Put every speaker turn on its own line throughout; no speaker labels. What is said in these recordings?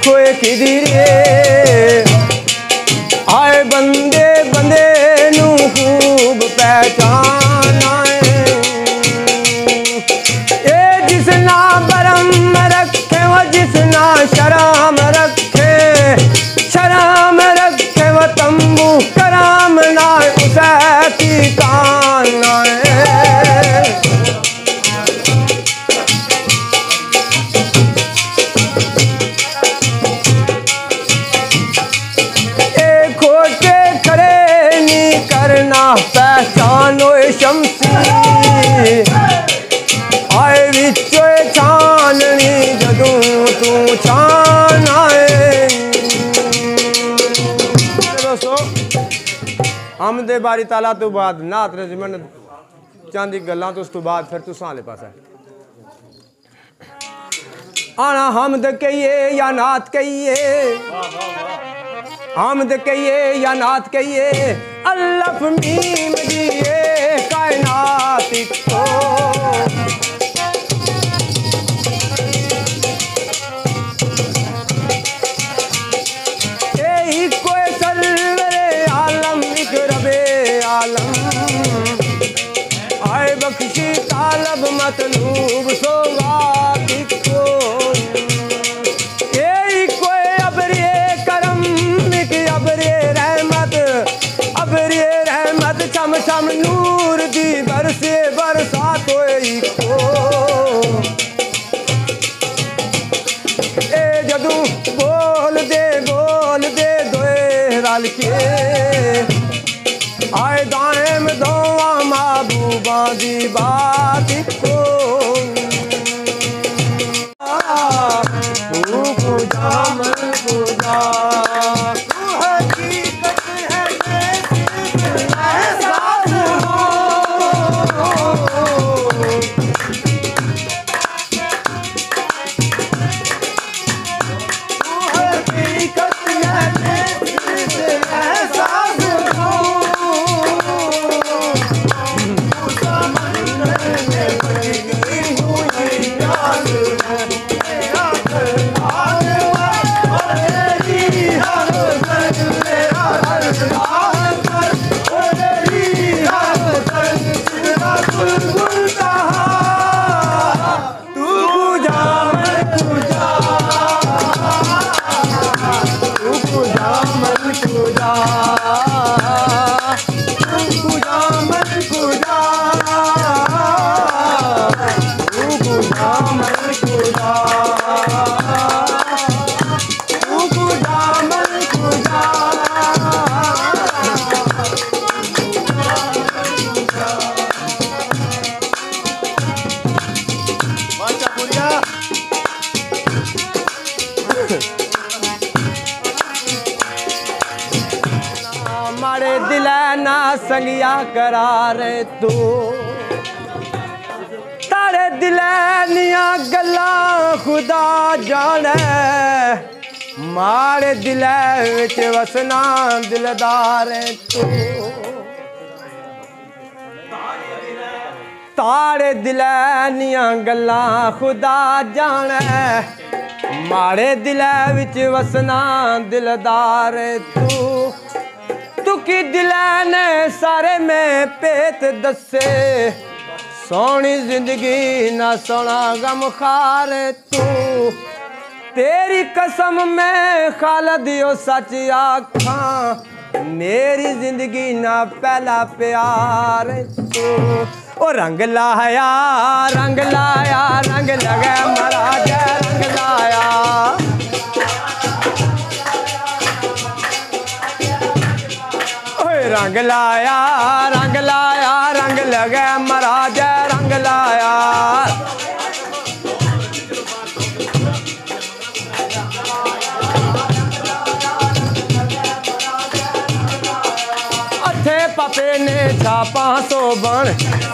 खोए किधरे आए बंदे बंदे नू खूब पहचाना ए जिसना बरम रखे वो जिसना शराम रखे शराम रखे वो तंबू कराम ना उसे की काना पहचानो शमसी आए विचो छाननी जदू तू छान आए। दोस्तों हम दे बारी ताला तो बाद नात रजमन चांदी गल्लां तो उस तो बाद फिर तुसां आले पासे आना हमद कहिए या नात कहिए हमद कहिए या नात कहिए अल्लफ मीम दिए कायनात को यही कोई सरवरे आलम एक रबे आलम आए बख्शी तालब मतलूब सोगात को चम चम नूर दी बरसे बरसात होई को ए जदू बोल दे दोए रल के आए दाएम दोवा महबूबा दी बात को तू पूजा मन पूजा संगिया करार तू तारे दिलैनिया गल्ला खुदा जाने मारे दिलै विच वसना दिलदार तू तारे दिलैनिया गल्ला खुदा जाने मारे दिलै विच वसना दिलदार तू की दिलै ने सारे में पेत दसे सोनी जिंदगी ना सोना गम खार तू तेरी कसम में खालदियो सच आखा मेरी जिंदगी ना पहला प्यार तू ओ रंग लाया रंग लगे महाराज रंग लाया रंग लाया रंग लगे महाराज रंग लाया अथे पापे ने छापा सो बन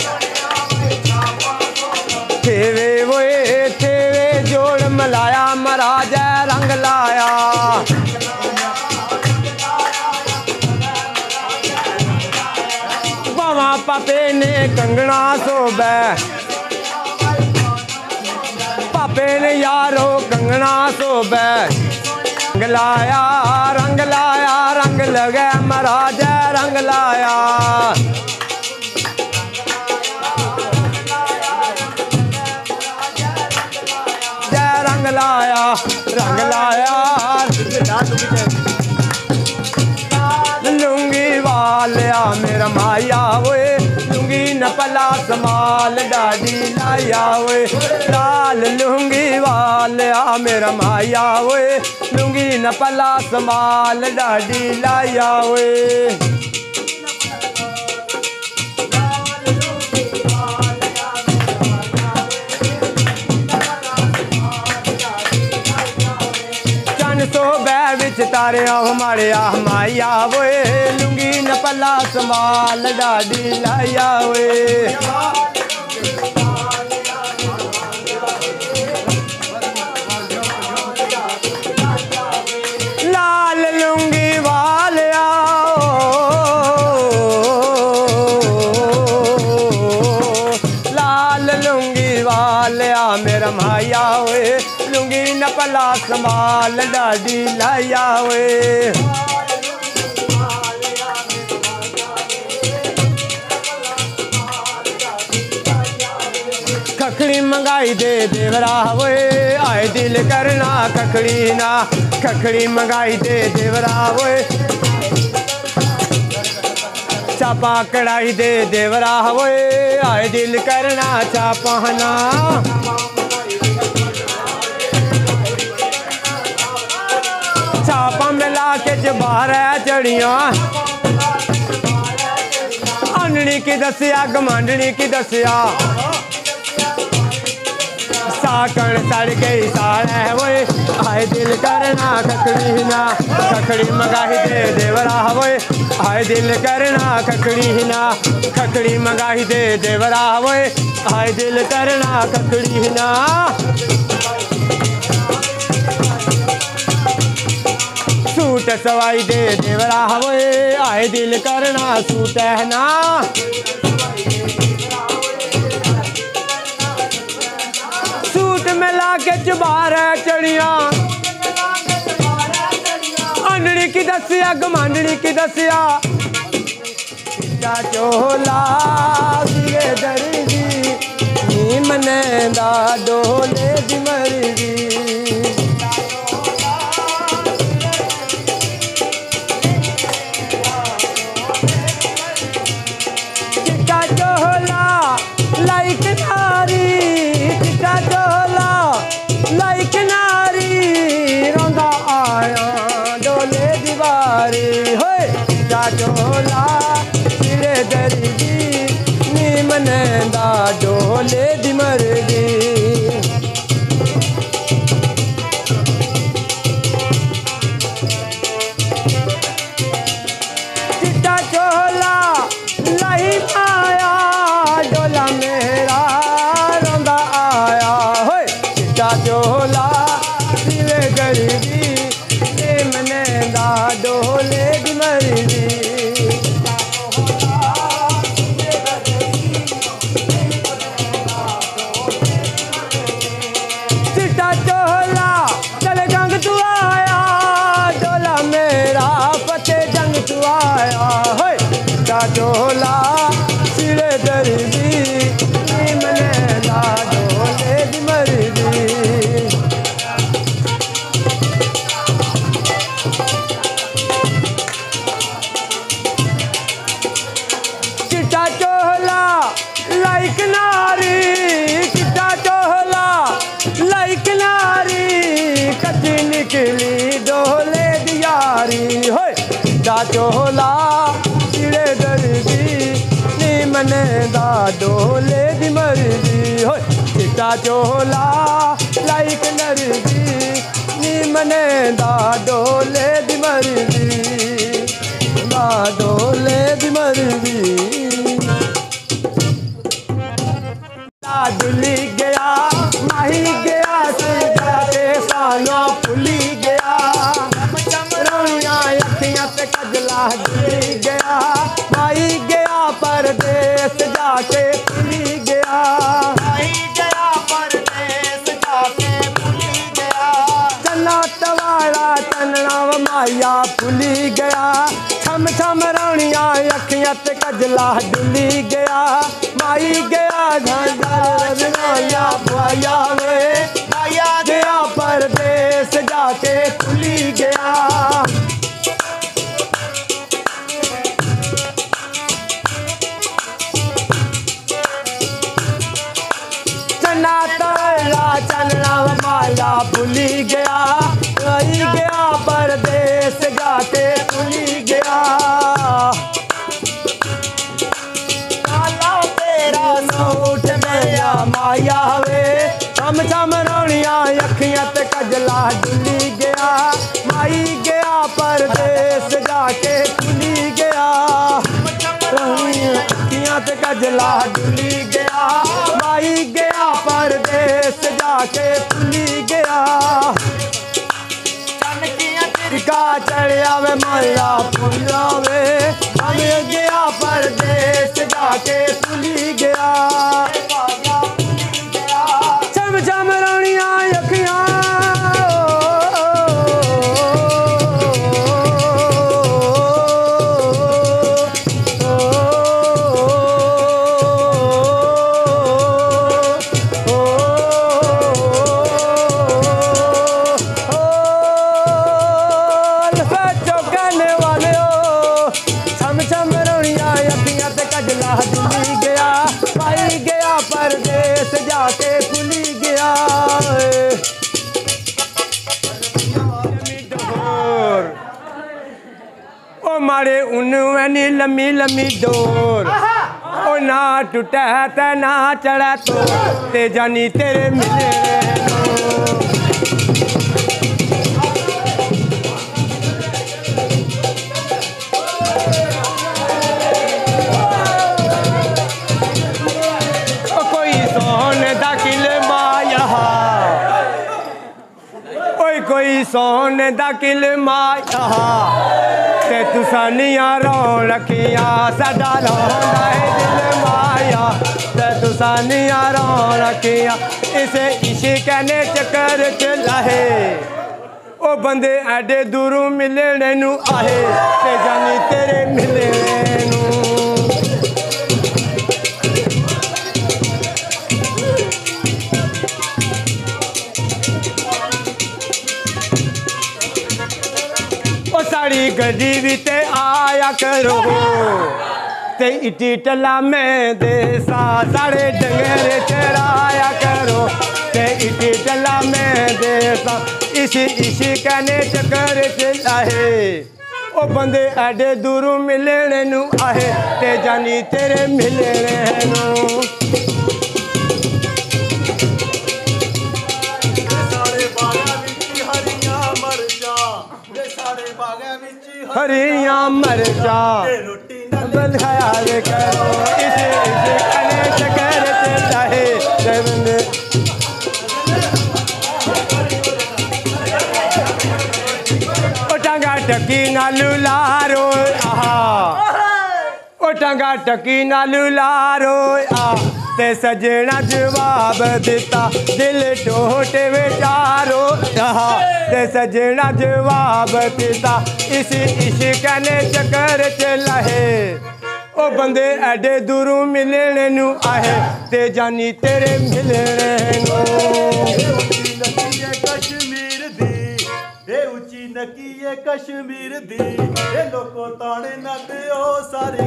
ठेवे वोए ठेवे जोड़ मलाया महाराज रंग लाया पापे ने कंगना सोबे पापे ने यारो कंगना सोबे लाया रंग लाया रंग लगे महाराज रंग लाया जय रंग लाया लुंगी वालिया मेरा माया वे लुंगी न पला संभाल डाडी लाया वे लाल लुंगी वालिया मेरा माया वे लुंगी न पला संभाल डाडी लाया वे सो बै विच तारे हमारे माया वे लुंगी न पला संभाल डाडी लाया वे लाल लुंगी वालिया लाल लुंगी वालिया मेरा माया वे लुंगी न पला संभाल डाडी लाया वे खखड़ी मंगाई दे देवरा वे आए दिल करना खखड़ी ना खखड़ी मंगाई दे देवरा वे चापा कढ़ाई दे देवरा वे आए दिल करना चापहना छापा मिला के बाहर चढ़िया आननी की दसिया गमांडनी की दसिया साकण सड़ गई साड़ वो आए दिल करना खखड़ी ना खखड़ी मंगाई दे देवरा वो आए दिल करना खखड़ी ना खखड़ी मंगाई दे देवरा वो आए दिल करना खखड़ी ना सूट सवाई दे देवरा वे आए दिल करना सूट है ना सूट में लाके चबार चढ़िया अनड़ी की दसिया गमांडनी की दसिया चोला दिए दर्जी नी मने दा डोले दी मर्जी लाइक नारी चिट्टा चोला लाइक नारी रोंदा आया डोले दीवारी होए चिट्टा चोला सिरे दर्जी नी मनेंदा डोले दी मर्जी चिट्टा चोला लाई माया डोला मेरा रोंदा आया होए चिट्टा चोला सिरे गरीबी ये मने दा डोले दी मर्जी चिट्टा चोला चले जंग तू आया डोला मेरा फतेह जंग तू आया होए चिट्टा चोला सिरे दर्जी मने दा डोले दी मर्जी चिट्टा चोला लाइक नारी चिट्टा चोला लाइक नारी कच्ची निकली डोले दी यारी होए चिट्टा चोला सिरे दर्जी मने दा डोले दी मर्जी होए चिट्टा चोला लाइक नरजी नी मने दा डोले दी मर्जी दा डोले दी मर्जी दुली गया माही गया जाते सालों फुली गया रोइयां अखियां ते कजला दुली गया माही गया परदेस जाके भूली गया परदेस जाके भूली गया जन्नत वाला चानना व माया भुली गया छम छम रानिया अखियां ते कजला डुली गया माई गया झांझरिया पाया वे माया गया परदेस जाके भुली गया चलना माया भुली गया रही गया परदेस जाके भुली गया काला तेरा सूट गया माया वे छम छम रोनिया अखियां ते कजला डुली गया माई गया परदेस जाके भुली गया अखियां ते कजला डुली गया माई गया परदेस जाके भुली गया टिका चढ़िया वे माया भुला वे हमें गया परदेस जाके भुली गया छम छम रानिया अखियां भुली गया पाई गया परदेस जाके भुली गया ओ मारे उन्नी लम्मी लम्मी डोर ओ ना टूटा ते ना चढ़ा तो ते जानी तेरे मिले कोई सोन दा किल माया ते तुसानिया रोन रखिया साडा रोंदा है दिल माया ते तुसानिया रोन रखिया इसे इश्क ने चक्कर च लाहे ओ बंदे एडे दूरों मिलने नू आहे ते जानी तेरे मिलने नू साड़ी गड्डी भी ते आया करो ते इटी टला में देसा साड़े डंगर चराया करो ते इटी टला में देसा इसी कहने चक्कर चला है ओ बंदे एडे दूरों मिलने नू आहे ते जानी तेरे मिलने नू हरिया मरचा बल ख्याल करो इसे कने चक्कर चलता है ओ टांगा टकी नालू लारो आहा ओ टांगा टकी नालू लारो आ ते सजना जवाब दिता दिल टोटे बेचारो ते सजना जवाब दिता इसी इश्क ने चक्कर चला है ओ बंदे एडे दूरों मिलने नू आहे ते जानी तेरे मिलने नू कश्मीर दी ए उची नकी कश्मीर दी ए लोको ताने ना ते ओ सारी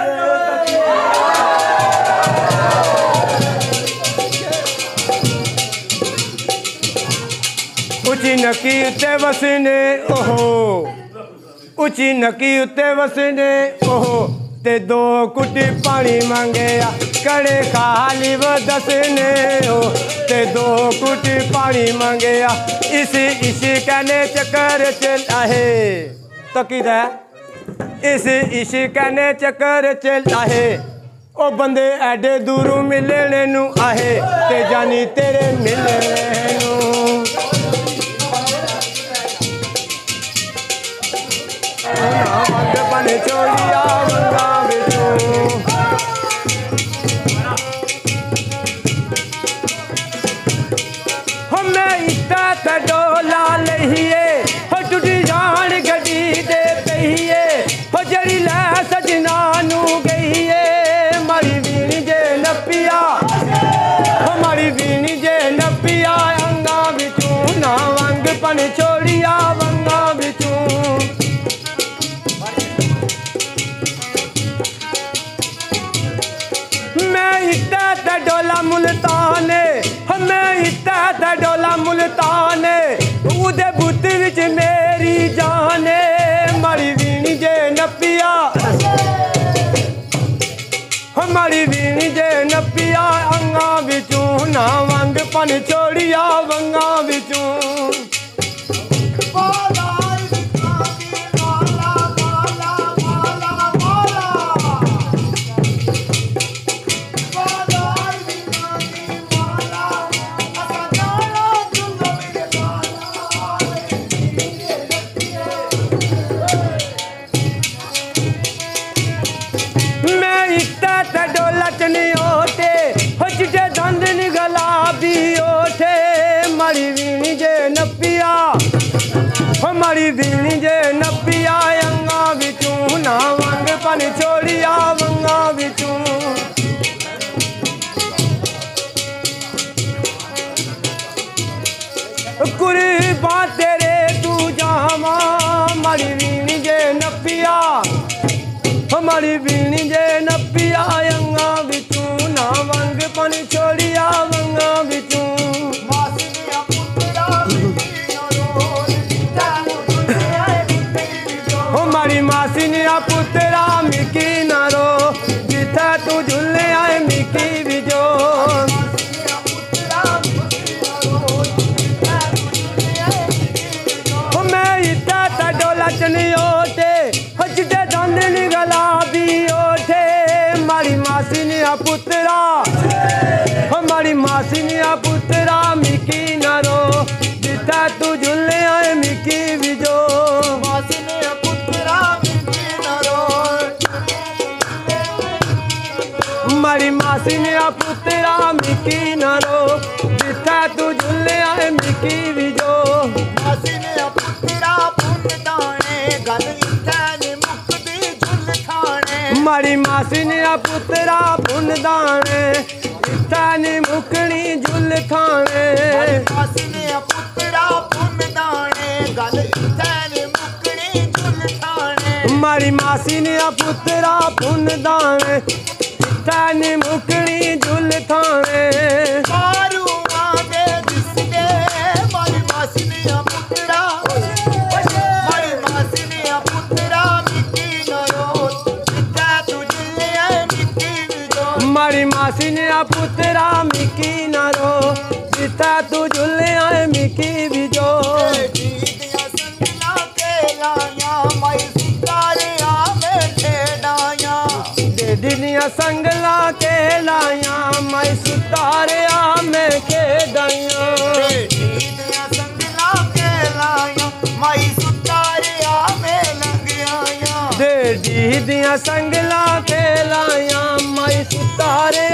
उची नकी उत्ते वसने ओहो उची नकी उत्ते वसने ओहो ते दो कुटी पानी मांगया कड़े खाली वो दसने हो ते दो कुटी पानी मांगया इसी कहने चक्कर चला है तकीदा इसी कहने चक्कर चला है ओ बंदे एडे दूरों मिलने नू आहे ते जानी तेरे मिलने नू बने चोलिया मंगा बेटो हमें इतना डोला लहिए हो टूटी वंगा बिचू ना वंग पन छोड़िया वंगा बिचू हमारी बीनी जे नपिया अंगा बिचू ना वंग पन छोड़िया वंगा बिचू कुरी बाते रे तू जावा हमारी बीनी जे नपिया हमारी बीनी जे नपिया अंगा बिचू ना वंग पन छोड़िया वंगा बिचू मासिनिया पुत्रा मिकी नारो जिथा तू झूले आए मिकी बिजो मैं इतना तडोला चनी ओठे हजते दांदनी गलाबी ओठे मारी मासिनिया पुत्रा हमारी मासिनिया पुत्रा मिकी नारो जिथा तू झूले आए मिकी बिजो मारी मासिनिया पुत्रा मिकी नारो जिथा तू झूले आए मिकी बिजो
मासिनिया पुत्रा पुन दाने गल इत्थै मुक्ति झुल खाने
मारी मासिनिया पुत्रा पुन दाने इत्थै मुकनी झुल खाने
मासिनिया पुत्रा पुन दाने गल इत्थै मुकनी झुल खाने
मारी मासिनिया पुत्रा पुन दाने तानी मुकनी झुल थाने
मारू आगे दिसके मारी मासिनिया पुत्रा मिकी नरो जिथा तू झुले आए मिकी बिजो
मारी मासिनिया पुत्रा मिकी नारो जिथा तू झुले आए मिकी बिजो
दीदिया संगला के लाया माई सुतारे आमे खेडाया
दिनिया संगला के लाया मैं सुतारे में के दया
दीदिया संगला के लाया मैं सुतारे में लग आया
दे दीदिया संगला के लाया मैं सुतारे